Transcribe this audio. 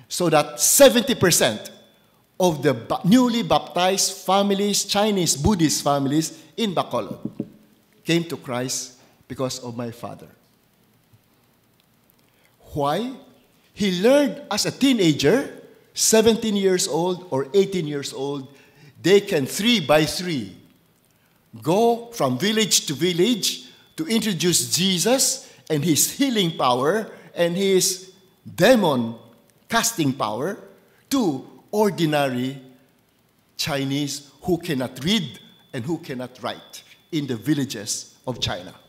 so that 70% of the newly baptized families, Chinese Buddhist families in Bacolod, came to Christ because of my father. Why? He learned as a teenager, 17 years old or 18 years old, they can 3 by 3 go from village to village to introduce Jesus and his healing power and his demon casting power to ordinary Chinese who cannot read and who cannot write in the villages of China.